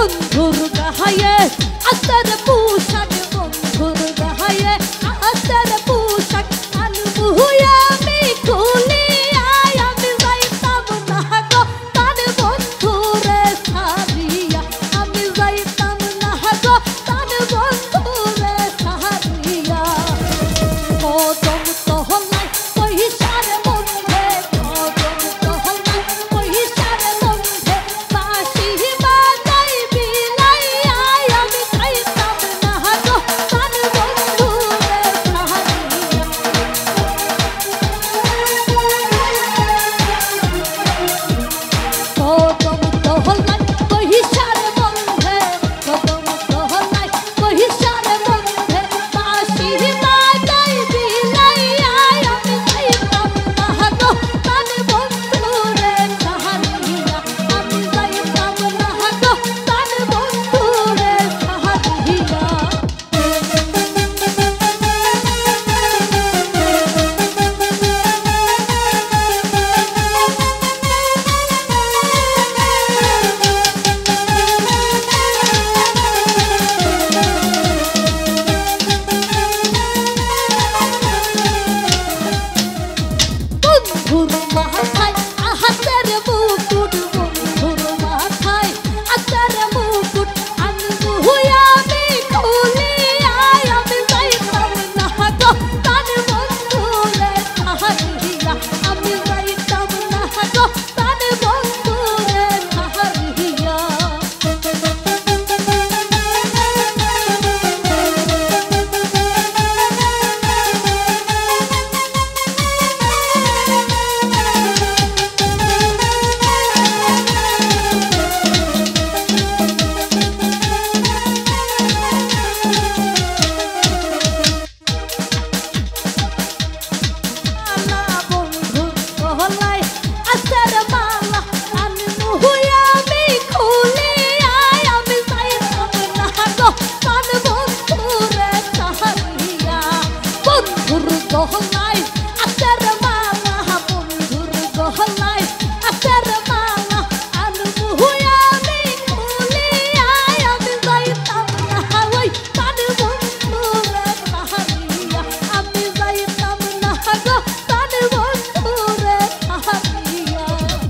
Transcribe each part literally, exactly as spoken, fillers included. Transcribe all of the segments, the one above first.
বন্ধুর গায়ে আতর পোশাক বন্ধুর গায়ে আতর পোশাক আনবো আমি খুলিয়া আমি যাইতাম না গো তার বন্ধুরে ছাড়িয়া আমি যাইতাম না গো তার বন্ধুরে ছাড়িয়া কদম তহলাই পয়সার মধ্যে কদম তহলাই পয়সার মধ্যে বাঁশি বাজাই বিলাইয়া আমি যাইতাম না গো তার বন্ধুরে ছাড়িয়া কদম তহলাই পয়সার মধ্যে কদম তহলাই পয়সার মধ্যে বাঁশি বাজাই বিলাইয়া আমি যাইতাম না গো তার বন্ধুরে ছাড়িয়া আমি যাইতাম না গো তার বন্ধুরে ছাড়িয়া বন্ধুর মাথায় আহাতের মুকুট বন্ধুর মাথায় আহাতের মুকুট আনবো আমি খুলিয়া আমি যাইতাম না গো তার বন্ধুরে ছাড়িয়া আমি যাইতাম না গো তার বন্ধুরে ছাড়িয়া মালা বন্ধুর গলায় আতর মালা আনবো আমি খুলিয়া আমি যাইতাম না গো তার বন্ধুরে ছাড়িয়া বন্ধুর গলায় আতর মালা বন্ধুর গলায় আতর মালা আনবো আমি খুলিয়া আমি যাইতাম না ওই তার বন্ধুরে ছাড়িয়া আমি যাইতাম না গো তার বন্ধুরে ছাড়িয়া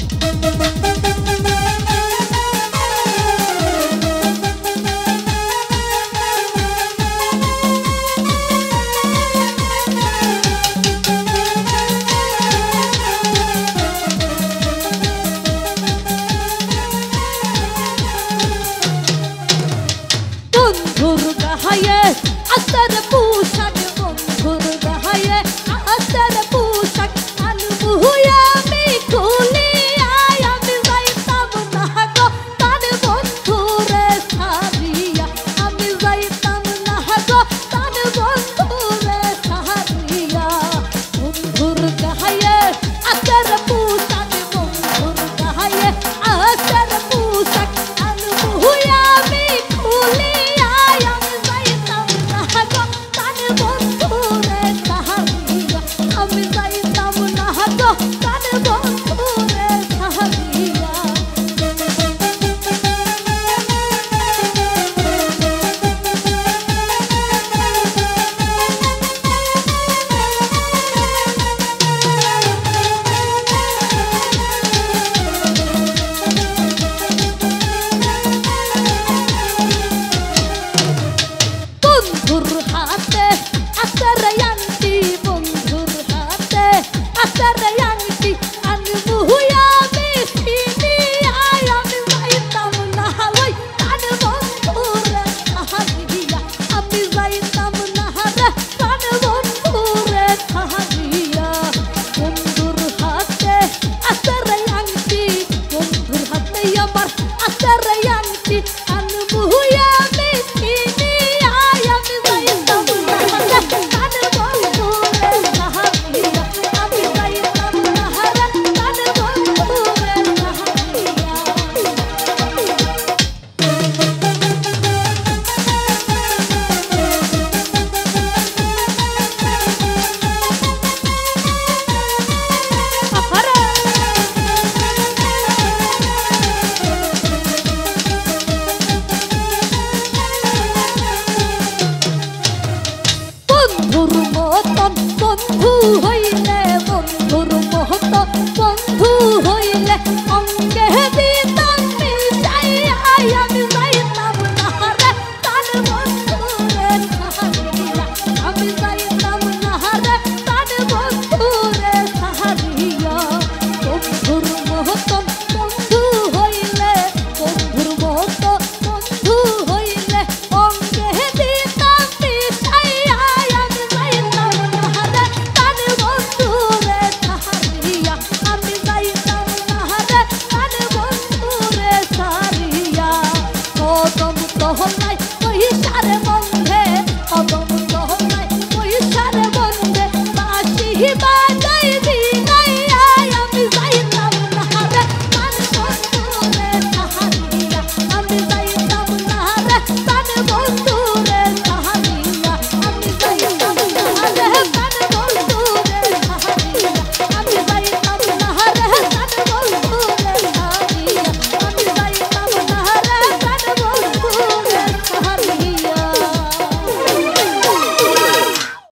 বন্ধুর গায়ে আতর পোশাক বন্ধুর গায়ে আতর পোশাক আনবো আমি খুলিয়া আমি যাইতাম না গো তার বন্ধুরে ছাড়িয়া আমি যাইতাম না গো তার বন্ধুরে ছাড়িয়া বন্ধুর গায়ে আতর পোশাক বন্ধুর গায়ে আতর পোশাক আনবো আমি খুলিয়া আমি যাইতাম না গো তার বন্ধুরে ছাড়িয়া আমি যাইতাম না গো তার বন্ধুরে ছাড়িয়া বন্ধুর হাতে আতর আংটি বন্ধুর হাতে আতর আংটি আনবো আমি ছিনিয়া আমি যাইতাম না ওই তার বন্ধুরে ছাড়িয়া আমি যাইতাম না রে তার বন্ধুরে ছাড়িয়া বন্ধুর হাতে আতর আংটি বন্ধুর হাতে আমার